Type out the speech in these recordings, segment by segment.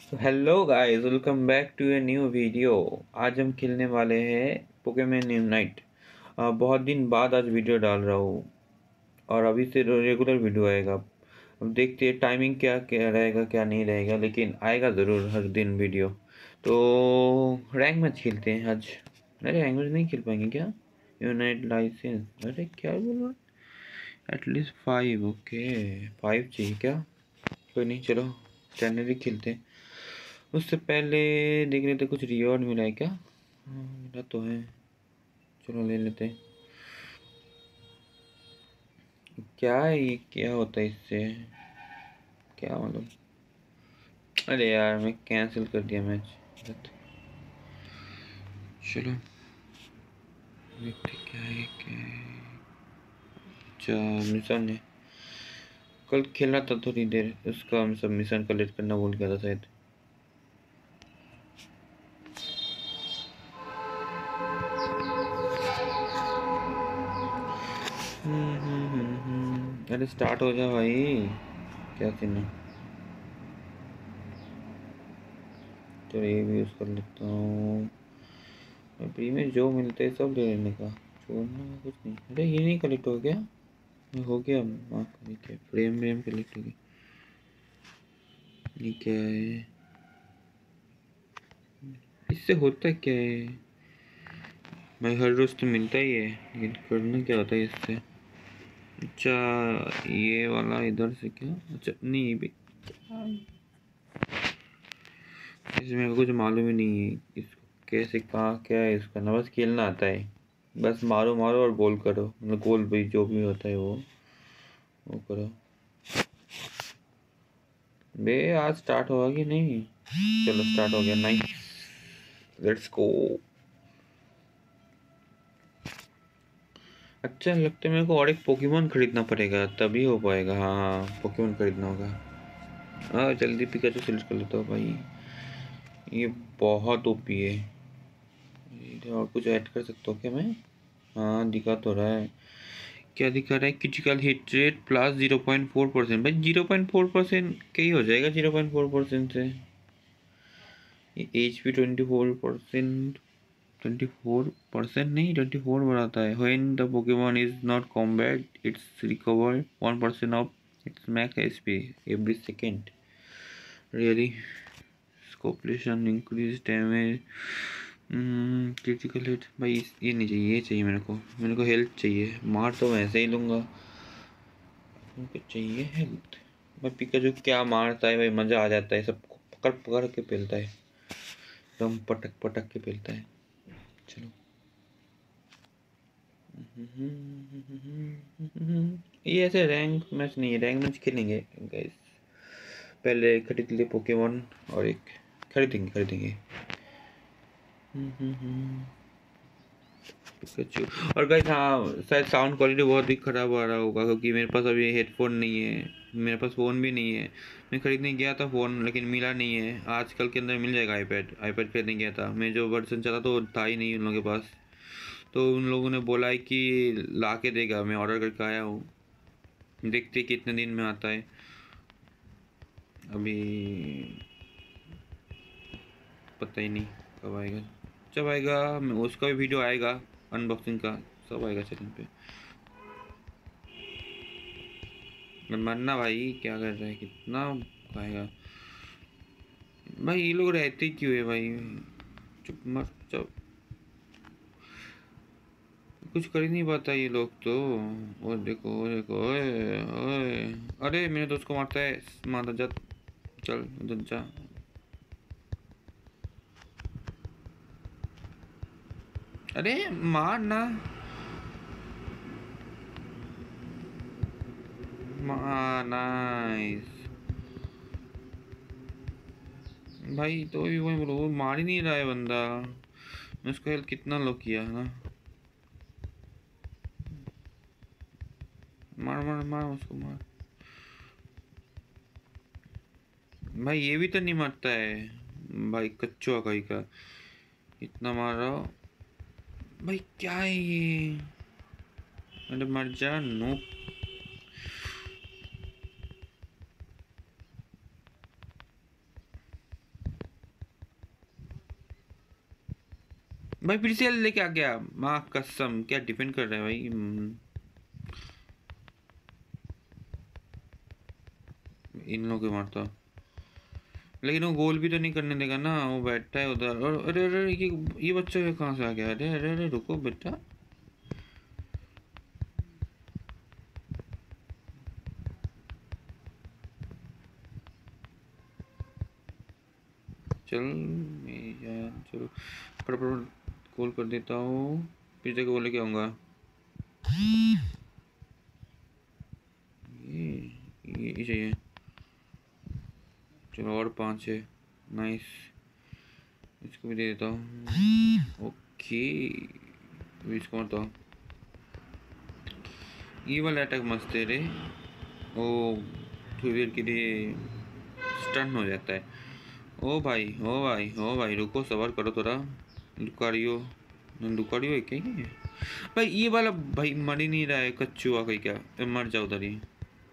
तो hello guys, welcome back to a new video. आज हम खेलने वाले हैं पोकेमॉन यूनाइट। बहुत दिन बाद आज वीडियो डाल रहा हूँ और अभी से रेगुलर वीडियो आएगा। अब देखते हैं टाइमिंग क्या क्या रहेगा क्या नहीं रहेगा, लेकिन आएगा ज़रूर हर दिन वीडियो। तो रैंक मैच खेलते हैं आज। अरे रैंक मैच नहीं खेल पाएंगे क्या? यूनाइट लाइसेंस, अरे क्या बोल रहा? एटलीस्ट 5, ओके 5 चाहिए क्या? कोई नहीं, चलो स्टैंडर्ड ही खेलते हैं। उससे पहले देख रहे थे कुछ रिवॉर्ड मिला है क्या? मिला तो है, चलो ले लेते हैं। क्या है ये, क्या होता है इससे, क्या मालूम। अरे यार मैं कैंसिल कर दिया मैच। चलो देखते क्या है क्या है। अच्छा मिशन है, कल खेलना था थोड़ी देर, उसका हम सब मिशन कलेक्ट करना भूल गया था शायद। अरे स्टार्ट हो जा भाई, क्या सीन है। चलो ये भी यूज़ कर लेता हूँ। फ्री में जो मिलते है सब ले लेने का, छोड़ना कुछ नहीं। अरे ये नहीं कलेक्ट हो गया? हो गया, माँ का क्या फ्रेम व्रेम कलेक्ट हो गया। ये क्या है, इससे होता क्या है? भाई हर रोज तो मिलता ही है, लेकिन करना क्या होता है इससे? अच्छा ये वाला इधर से क्या, अच्छा नहीं ये भी इसमें कुछ मालूम ही नहीं है इसको कैसे कहाँ क्या है इसका ना, बस खेलना आता है। बस मारो मारो और गोल करो, मतलब गोल भाई जो भी होता है वो करो। बे आज स्टार्ट होगा कि नहीं? चलो स्टार्ट हो गया, नाइस, लेट्स गो। अच्छा लगता है मेरे को और एक पोकेमॉन खरीदना पड़ेगा तभी हो पाएगा। हाँ पोकेमॉन खरीदना होगा। हाँ जल्दी पिकाचू सेलेक्ट कर लेता हूँ भाई, ये बहुत ओपी है। इधर और कुछ ऐड कर सकता हूँ क्या मैं? हाँ दिखा तो रहा है, क्या दिखा रहा है, क्रिटिकल हिट रेट प्लस 0.4%। भाई 0.4% क्या ही हो जाएगा 0.4% से। ये एच पी 24%, 24% नहीं 24 बढ़ाता है। When the Pokemon is not combat its recover 1% of its max HP every second. Really scope lens increase damage, critical hit. भाई ये नहीं चाहिए, ये चाहिए मेरे को हेल्थ चाहिए। मार तो मैं ऐसे ही लूँगा, उनको चाहिए हेल्थ। भाई पिकाचू क्या मारता है भाई, मज़ा आ जाता है, सबको पकड़ पकड़ के पेलता है, एकदम पटक पटक के पेलता है। चलो ये ऐसे रैंक मैच नहीं है, रैंक मैच खेलेंगे गाइस। पहले खरीद लिए पोकेमॉन और एक खरीदेंगे पिकाचू। और गाइस हाँ शायद साउंड क्वालिटी बहुत ही ख़राब आ रहा होगा क्योंकि मेरे पास अभी हेडफोन नहीं है, मेरे पास फ़ोन भी नहीं है। मैं खरीदने गया था फ़ोन लेकिन मिला नहीं है। आजकल के अंदर मिल जाएगा आईपैड खरीदने गया था मैं, जो वर्जन चला तो था ही नहीं उन लोगों के पास। तो उन लोगों ने बोला है कि ला के देगा, मैं ऑर्डर करके आया हूँ, देखते कितने दिन में आता है। अभी पता ही नहीं कब आएगा, जब आएगा उसका भी वीडियो आएगा, अनबॉक्सिंग का सब आएगा चैनल पे। मरना भाई, क्या कर रहा है, कितना खाएगा भाई। ये लोग रहते क्यों है भाई, चुप मर चुप, कुछ कर ही नहीं पाता ये लोग तो। वो देखो ओए ओए, अरे मेरे दोस्त को मारता है, मार जा, चल उधर जा। अरे मार ना, नाइस भाई। तो भी वही बोलो, वो मार ही नहीं रहा है बंदा। मैं उसका हेल्थ कितना लो किया है ना। मार मार मार उसको मार भाई, ये भी तो नहीं मरता है भाई, कच्चुआ कहीं का इतना मार रहा हो भाई, क्या है ये? अरे मर जा नो। भाई फिर से लेके आ गया, माँ कसम क्या डिफेंड कर रहा है भाई। इन लोगों को मारता, लेकिन वो गोल भी तो नहीं करने देगा ना, वो बैठा है उधर। और अरे अरे ये बच्चा कहाँ से आ गया? अरे अरे अरे रुको बेटा, चल यार चलो फटाफट गोल कर देता हूँ, फिर जगह वो लेके आऊँगा। ये चाहिए, चलो और 5 है, नाइस। इसको भी दे देता हूँ, ओके। अभी इसको मारता हूँ, ये वाला अटैक मस्त है रे। ओ थोड़ी देर के लिए स्टन हो जाता है। ओ भाई ओ भाई ओ भाई रुको, सबर करो थोड़ा। लुकारियो, लुकारियो है क्या ये? भाई ये वाला भाई मर ही नहीं रहा है, कच्चू आ गई क्या? मर जाओ उधर ही।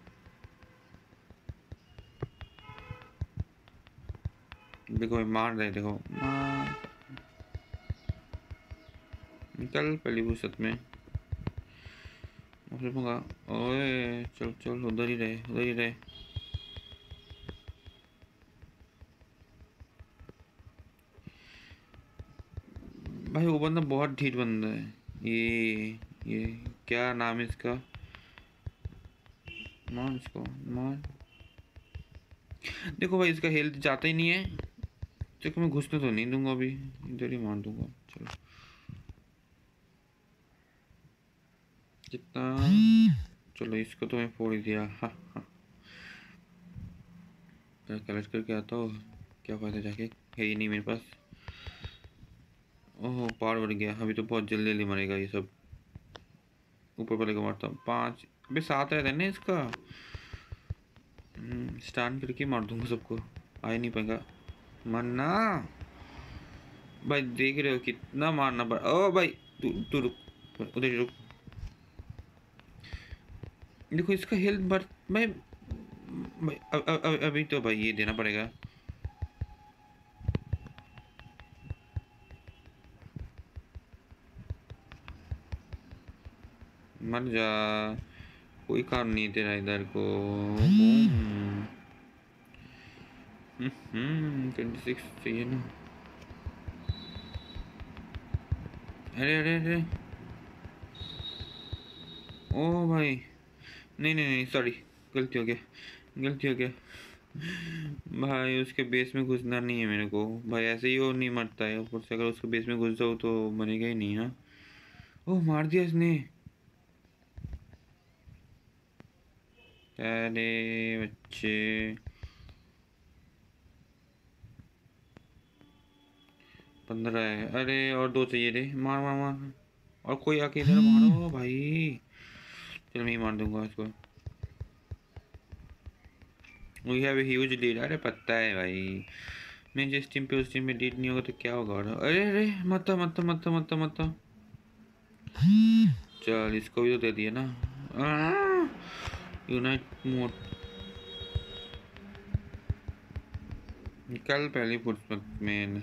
देखो भाई मार रहे, देखो मार। निकल पहली फुर्सत में। ओए चल चल, उधर ही रहे, उधर ही रहे। भाई वो बंदा बहुत ढीठ बंदा है। ये क्या नाम है इसका? मार इसको, मार। देखो भाई इसका हेल्थ जाता ही नहीं है, तो मैं घुसने तो नहीं दूंगा अभी, इधर ही मार दूंगा। चलो कितना, चलो इसको तो मैं फोड़ ही दिया। हाँ हाँ, कलेक्ट करके आता हूँ, क्या फायदा जाके, है ही नहीं मेरे पास। ओह पावर बढ़ गया, अभी तो बहुत जल्दी जल्दी मरेगा ये सब। ऊपर वाले को मारता हूँ, 5 अभी 7 रहता है ना इसका। स्टैंड करके मार दूंगा सबको, आ ही नहीं पाएगा। मरना भाई, देख रहे हो कितना मारना पड़। ओ भाई तू तू रुक, उधर ही रुक। देखो इसका हेल्थ बढ़ भाई, अभी तो भाई ये देना पड़ेगा। मर जा, कोई काम नहीं तेरा इधर को। 26 चाहिए ना। अरे अरे अरे, ओ भाई नहीं नहीं नहीं, सॉरी, गलती हो गया, गलती हो गया। भाई उसके बेस में घुसना नहीं है मेरे को भाई, ऐसे ही वो नहीं मरता है, ऊपर से अगर उसके बेस में घुस जाओ तो मरेगा ही नहीं। हाँ ओह मार दिया इसने। अरे बच्चे, 15 है। अरे और 2 चाहिए रे, मार मार मार। और कोई आके इधर मारो भाई। चल मैं ही मार दूंगा इसको। We have a huge lead, अरे पता है भाई, मैं जिस टीम पे उस टीम में लीड नहीं होगा तो क्या होगा। अरे अरे मत मत मत मत मत, चल इसको भी तो दे दिया ना। यूनाइट मोड, निकल पहली फुर्सत में।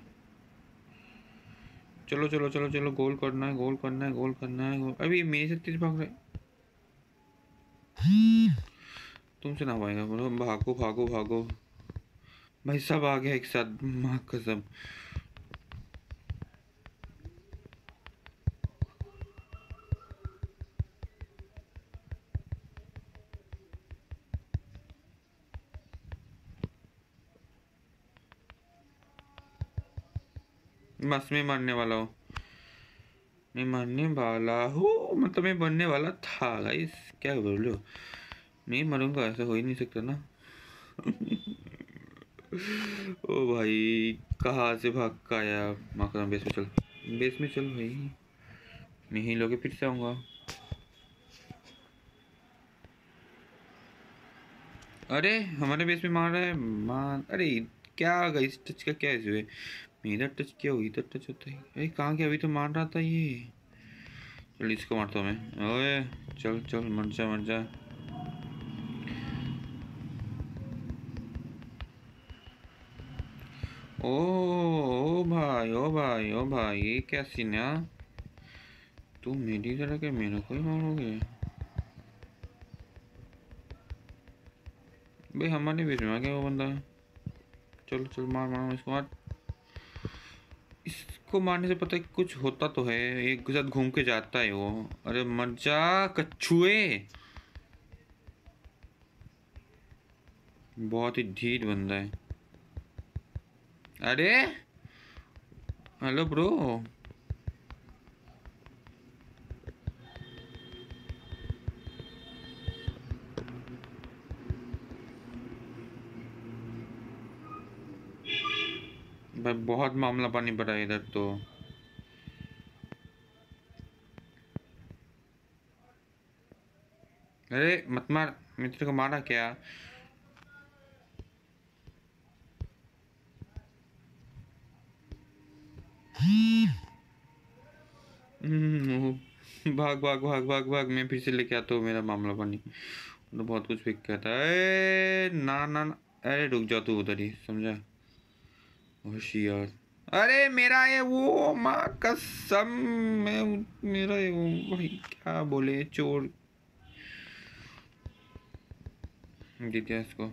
चलो चलो चलो चलो, गोल करना है, गोल करना है, गोल करना है। अभी मेरे से तेज भाग रहे, तुमसे ना पाएगा बोलो, भागो भागो भागो। भाई सब आ गया एक साथ, माँ कसम। बस मैं मरने वाला हूँ, मैं मरने वाला हूँ, मतलब मैं बनने वाला था गाइस, क्या बोल रहे हो? मैं मरूंगा, ऐसा हो ही नहीं सकता ना। ओ भाई कहाँ से भाग का आया? माँ कसम, बेस में चल, बेस में चल भाई, मैं ही लोगे फिर से आऊँगा। अरे हमारे बेस में मार रहा है, मार। अरे क्या गाइस, टच का क्या इशू है? मैं इधर टच किया, हुई इधर टच होता है। अरे कहाँ गया? अभी तो मार रहा था ये। चल इसको मारता हूँ मैं। ओए चल चल, मर जा मर जा। ओ भाई ओ भाई ओ भाई, ये क्या सीन है? तू मेरी तरह के मेरे को ही मारोगे भाई? हमारे बीच में आ गया वो बंदा। चलो चल, मार मार इसको, मार। इसको मारने से पता है कुछ होता तो है, एक के साथ घूम के जाता है वो। अरे मर जा कछुए, बहुत ही ढीठ बंदा है। अरे हेलो ब्रो, भाई बहुत मामला पानी पड़ा है इधर तो। अरे मत मार, मित्र को मारा क्या? भाग भाग भाग भाग भाग, मैं फिर से लेके आता हूँ मेरा मामला पानी। तो बहुत कुछ फिक कहता है। ना ना ना, अरे रुक जा तू उधर ही, समझा? होशियार। अरे मेरा है वो, माँ कसम, मैं मेरा है वो भाई, क्या बोले चोर। दे दिया इसको।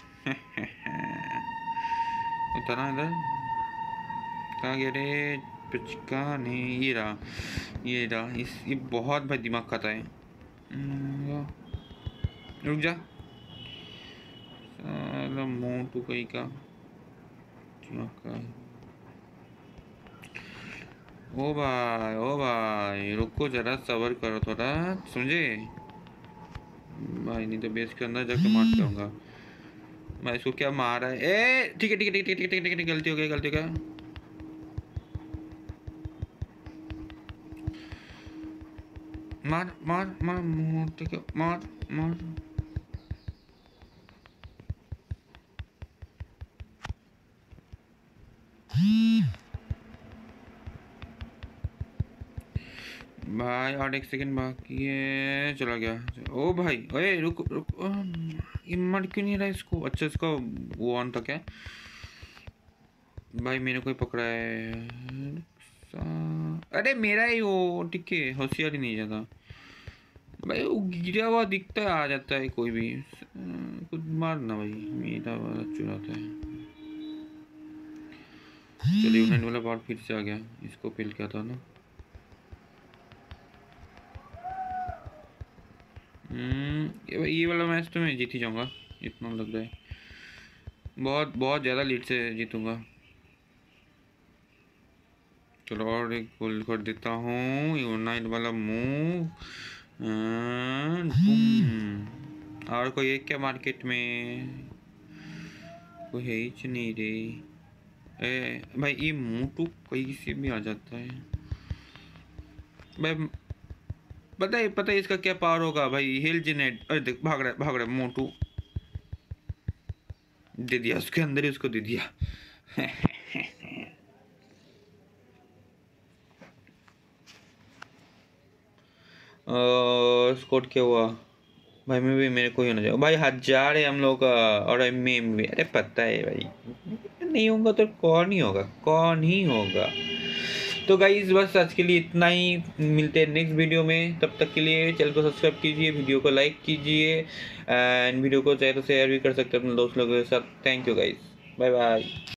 इतना इधर कहाँ गया रे? पिचका नहीं, ये रहा ये रहा। ये बहुत भाई दिमाग खाता है। रुक जा साला मोटू कहीं का। ओ भाई रुको जरा, सबर करो थोड़ा, समझे भाई? नहीं तो बेस के अंदर जाके मार जाऊंगा मैं। इसको क्या मारा है? ए ठीक है ठीक है ठीक है ठीक है ठीक है, गलती हो गई गलती हो गया। मार मार मार, ठीक है मार मार। भाई और एक सेकंड बाकी है, चला गया। ओ भाई ओए रुक रुक, ये मर क्यों नहीं रहा इसको? अच्छा इसका वो ऑन था क्या? भाई मेरे को ही पकड़ा है। अरे मेरा ही वो, ठीक है होशियार ही नहीं जाता भाई। वो गिरा हुआ दिखता है, आ जाता है कोई भी। कुछ मारना भाई, मेरा वाला चुराता है। चलिए यूनाइट वाला पार्ट फिर से आ गया, इसको फिल किया था ना। ये वाला मैच तो मैं जीत ही जाऊंगा, इतना लग रहा है। बहुत बहुत ज़्यादा लीड से जीतूंगा। चलो और एक गोल कर देता हूँ, यूनाइट वाला मूव। और कोई एक क्या मार्केट में? कोई है ही नहीं रे। भाई ये मोटू कहीं से भी आ जाता है भाई। पता है इसका क्या पावर होगा भाई? हिल जेनेट। अरे देख भाग रहा है मोटू। दे दिया उसके अंदर ही, उसको दे दिया। स्कोर क्या हुआ भाई? मैं भी, मेरे को ही होना चाहिए भाई। 1000 है हम लोग का, और एम भी। अरे पता है भाई, नहीं होगा तो कौन ही होगा, कौन ही होगा। तो गाइज बस आज के लिए इतना ही, मिलते हैं नेक्स्ट वीडियो में। तब तक के लिए चैनल को सब्सक्राइब कीजिए, वीडियो को लाइक कीजिए, एंड वीडियो को चाहे तो शेयर भी कर सकते हैं अपने दोस्त लोगों के साथ। Thank you guys, bye bye.